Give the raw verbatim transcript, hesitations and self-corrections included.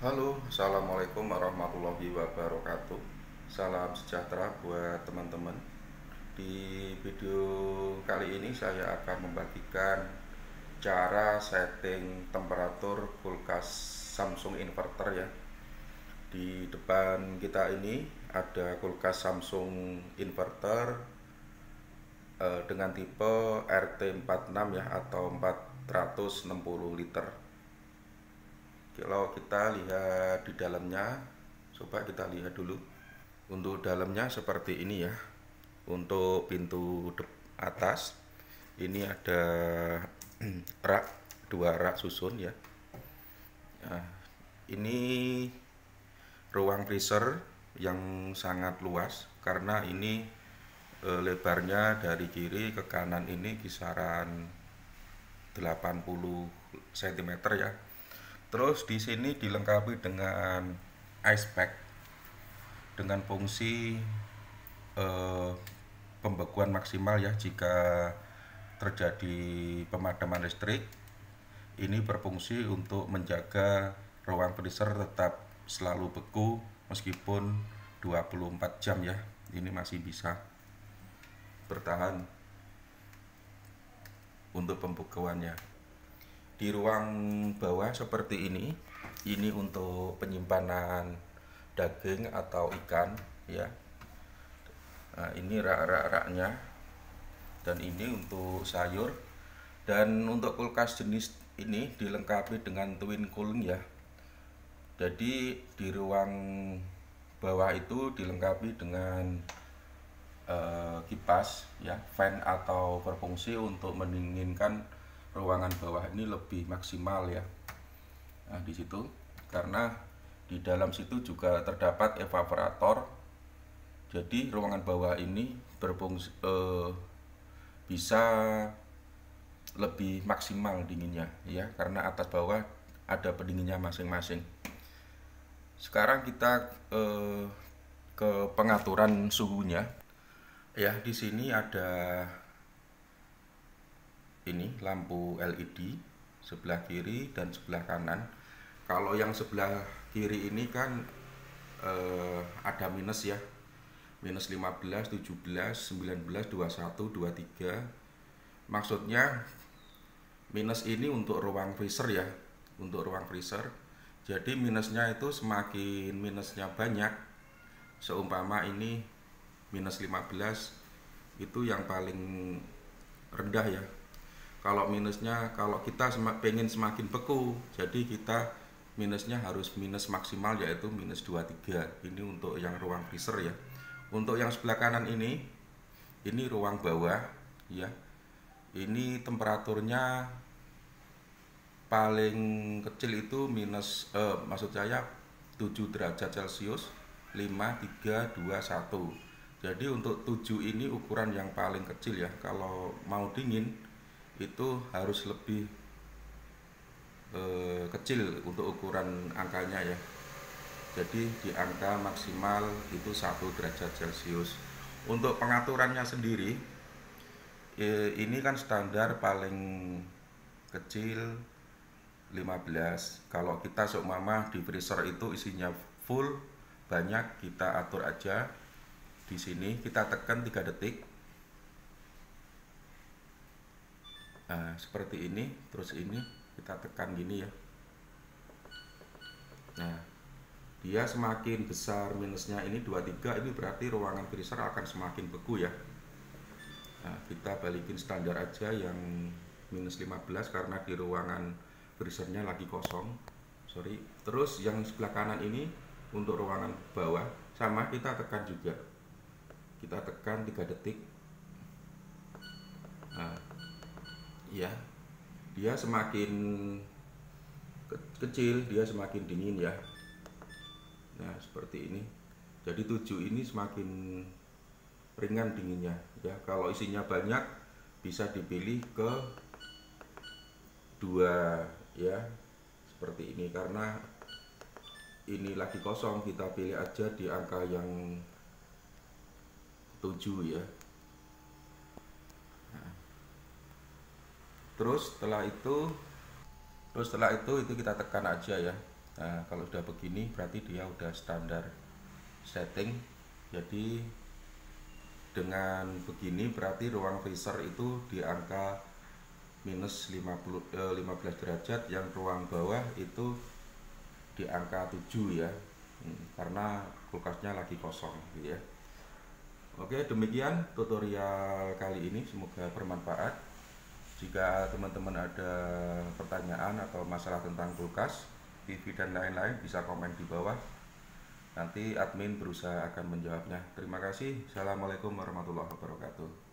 Halo, assalamualaikum warahmatullahi wabarakatuh. Salam sejahtera buat teman-teman. Di video kali ini saya akan membagikan cara setting temperatur kulkas Samsung inverter ya. Di depan kita ini ada kulkas Samsung inverter eh, dengan tipe R T empat puluh enam ya, atau empat ratus enam puluh liter. Kalau kita lihat di dalamnya, coba kita lihat dulu. Untuk dalamnya seperti ini ya. Untuk pintu atas ini ada rak, dua rak susun ya. Nah, ini ruang freezer yang sangat luas, karena ini e, lebarnya dari kiri ke kanan ini kisaran delapan puluh sentimeter ya. Terus di sini dilengkapi dengan ice pack dengan fungsi eh, pembekuan maksimal ya jika terjadi pemadaman listrik. Ini berfungsi untuk menjaga ruang freezer tetap selalu beku meskipun dua puluh empat jam ya. Ini masih bisa bertahan untuk pembekuannya. Di ruang bawah seperti ini, ini untuk penyimpanan daging atau ikan ya. Nah, ini rak-rak-raknya, dan ini untuk sayur. Dan untuk kulkas jenis ini dilengkapi dengan twin cooling ya. Jadi di ruang bawah itu dilengkapi dengan uh, kipas ya, fan, atau berfungsi untuk mendinginkan ruangan bawah ini lebih maksimal ya. Nah, di situ karena di dalam situ juga terdapat evaporator. Jadi ruangan bawah ini berfungsi eh, bisa lebih maksimal dinginnya ya, karena atas bawah ada pendinginnya masing-masing. Sekarang kita eh, ke pengaturan suhunya. Ya, di sini ada ini lampu L E D sebelah kiri dan sebelah kanan. Kalau yang sebelah kiri ini kan eh, ada minus ya, minus lima belas, tujuh belas, sembilan belas, dua puluh satu, dua puluh tiga. Maksudnya minus ini untuk ruang freezer ya, untuk ruang freezer. Jadi minusnya itu semakin minusnya banyak, seumpama ini minus lima belas, itu yang paling rendah ya. Kalau minusnya, kalau kita pengen semakin beku, jadi kita minusnya harus minus maksimal, yaitu minus dua puluh tiga. Ini untuk yang ruang freezer ya. Untuk yang sebelah kanan ini, ini ruang bawah ya. Ini temperaturnya paling kecil itu minus, eh, maksud saya tujuh derajat Celcius, lima, tiga, dua, satu. Jadi untuk tujuh ini ukuran yang paling kecil ya. Kalau mau dingin itu harus lebih eh, kecil untuk ukuran angkanya ya. Jadi di angka maksimal itu satu derajat Celcius. Untuk pengaturannya sendiri, eh, ini kan standar paling kecil lima belas. Kalau kita seumpama di freezer itu isinya full banyak, kita atur aja. Di sini kita tekan tiga detik. Nah, seperti ini, terus ini kita tekan gini ya. Nah, dia semakin besar minusnya ini dua puluh tiga, ini berarti ruangan freezer akan semakin beku ya. Nah, kita balikin standar aja yang minus lima belas karena di ruangan freezernya lagi kosong. Sorry. Terus yang sebelah kanan ini untuk ruangan bawah sama, kita tekan juga. Kita tekan tiga detik. Nah, ya, dia semakin kecil dia semakin dingin ya. Nah, seperti ini. Jadi tujuh ini semakin ringan dinginnya ya. Kalau isinya banyak bisa dipilih ke dua ya, seperti ini. Karena ini lagi kosong, kita pilih aja di angka yang tujuh ya. Terus setelah itu terus setelah itu itu kita tekan aja ya. Nah, kalau udah begini berarti dia udah standar setting. Jadi dengan begini berarti ruang freezer itu di angka minus lima puluh, eh, lima belas derajat, yang ruang bawah itu di angka tujuh ya, hmm, karena kulkasnya lagi kosong gitu ya. Oke, demikian tutorial kali ini, semoga bermanfaat. Jika teman-teman ada pertanyaan atau masalah tentang kulkas, T V dan lain-lain, bisa komen di bawah. Nanti admin berusaha akan menjawabnya. Terima kasih. Assalamualaikum warahmatullahi wabarakatuh.